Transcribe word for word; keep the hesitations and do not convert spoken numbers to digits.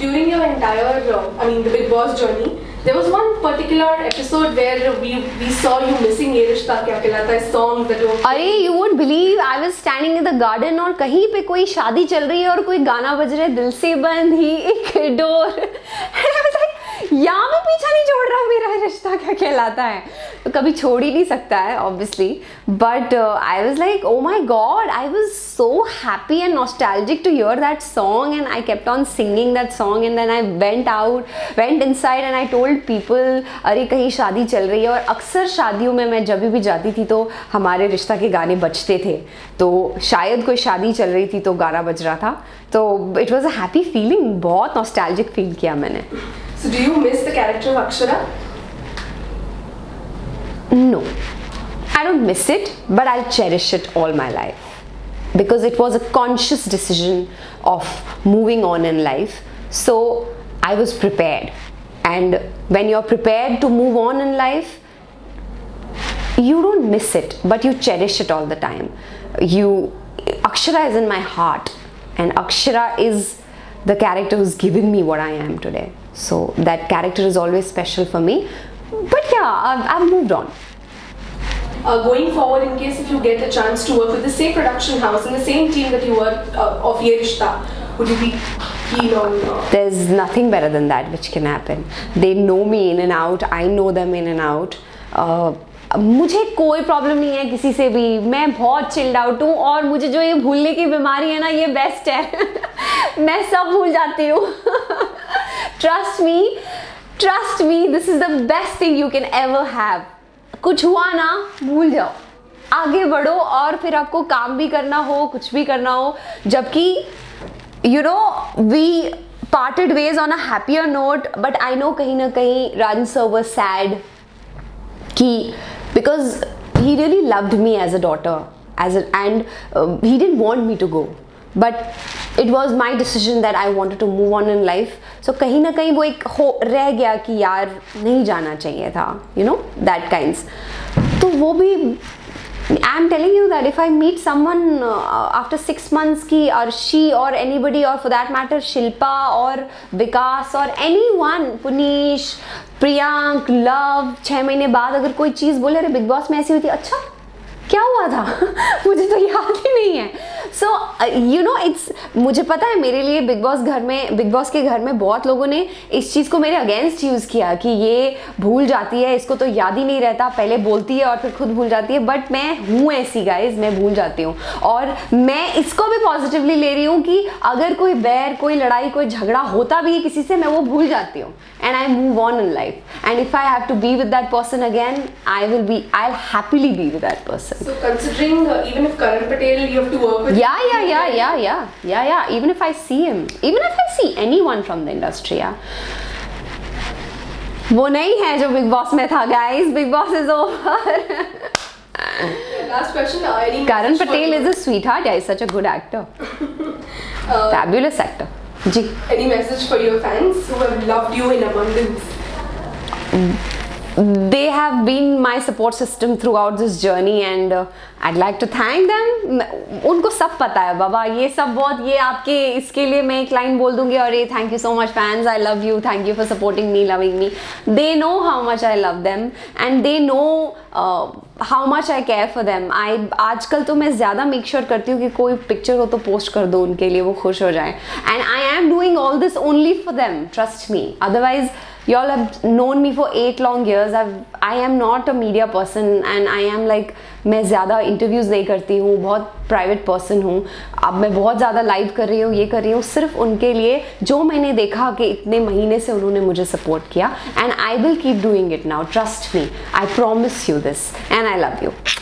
during your entire, uh, I mean, the Bigg Boss journey, there was one particular episode where we we saw you missing "ये रिश्ता क्या कहलाता है" song that you. अरे you won't believe I was standing in the garden और कहीं पे कोई शादी चल रही है और कोई गाना बज रहा है, दिल से बंद ही एक door, and I was like, यहाँ मैं पीछा नहीं छोड़ रहा, मेरा रिश्ता क्या कहलाता है, तो कभी छोड़ ही नहीं सकता है obviously, but uh, I was like, oh my god, I was so happy and nostalgic to hear that song, and I kept on singing that song, and then I went out, went inside and I told people, अरे कहीं शादी चल रही है, और अक्सर शादियों में मैं जब भी जाती थी तो हमारे रिश्ता के गाने बजते थे, तो शायद कोई शादी चल रही थी तो गाना बज रहा था, तो it was a happy feeling, बहुत nostalgic feel किया मैंने. So do you miss the character of Akshara? No, I don't miss it, but I'll cherish it all my life because it was a conscious decision of moving on in life. So I was prepared, and when you're prepared to move on in life, you don't miss it, but you cherish it all the time. You, Akshara is in my heart, and Akshara is the character who's given me what I am today. So that character is always special for me. But yeah, I've, I've moved on. Uh, going forward, in case if you get a chance to work with the same production house and the same team that you were uh, of Ye Rishta, would you be keen on? Uh... There's nothing better than that which can happen. They know me in and out. I know them in and out. Uh, मुझे कोई problem नहीं है किसी से भी, मैं बहुत chilled out हूँ, और मुझे जो ये भूलने की बीमारी है ना, ये बेस्ट है. मैं सब भूल जाती हूँ. Trust me, trust me, this is the best thing you can ever have. कुछ हुआ ना, भूल जाओ, आगे बढ़ो, और फिर आपको काम भी करना हो, कुछ भी करना हो, जबकि you know we parted ways on a happier note, but I know कहीं ना कहीं राजन सर वाज सैड कि because he really loved me as a daughter, as a, and uh, he didn't want me to go, but it was my decision that I wanted to move on in life. So कहीं ना कहीं वो एक हो रह गया कि यार नहीं जाना चाहिए था, you know, that kinds. तो वो भी, I'm telling you that if I meet someone uh, after six months की, or she or anybody, or for that matter Shilpa or Vikas or anyone, Punish, Priyank, Luv, छः महीने बाद अगर कोई चीज़ बोले, अरे बिग बॉस में ऐसी हुई थी, अच्छा क्या हुआ था मुझे तो याद ही नहीं है. सो यू नो इट्स, मुझे पता है मेरे लिए बिग बॉस घर में, बिग बॉस के घर में बहुत लोगों ने इस चीज़ को मेरे अगेंस्ट यूज़ किया कि ये भूल जाती है, इसको तो याद ही नहीं रहता, पहले बोलती है और फिर खुद भूल जाती है. बट मैं हूँ ऐसी गाइज, मैं भूल जाती हूँ, और मैं इसको भी पॉजिटिवली ले रही हूँ कि अगर कोई बैर, कोई लड़ाई, कोई झगड़ा होता भी है किसी से, मैं वो भूल जाती हूँ, and I move on in life. And if I have to be with that person again, I will be, I will happily be with that person. So considering uh, even if Karan Patel you have to work with. Yeah, yeah, yeah, yeah, yeah, yeah, yeah. Even if I see him, even if I see anyone from the industry, yeah. वो नहीं है जो Bigg Boss में था, guys. Bigg Boss is over. Last question. Uh, any Karan Patel is a sweetheart. Yeah, he's such a good actor. uh, Fabulous actor. Ji. Any message for your fans who have loved you in abundance? Mm. They have been my support system throughout this journey, and uh, I'd like to thank them. उनको सब पता है बाबा, ये सब बहुत, ये आपके इसके लिए मैं एक लाइन बोल दूंगी और ये thank you so much fans, I love you, thank you for supporting me, loving me. They know how much I love them, and they know how much I care for them. I आजकल तो मैं ज़्यादा make sure करती हूँ कि कोई picture हो तो पोस्ट कर दो उनके लिए, वो खुश हो जाए. And I am doing all this only for them, trust me. Otherwise you all have known me for eight long years. I've, I am not a media person, and I am like, मैं ज़्यादा interviews नहीं करती हूँ, बहुत private person हूँ. अब मैं बहुत ज़्यादा लाइव कर रही हूँ, ये कर रही हूँ सिर्फ उनके लिए, जो मैंने देखा कि इतने महीने से उन्होंने मुझे सपोर्ट किया. And I will keep doing it now, trust me, I promise you this, and I love you.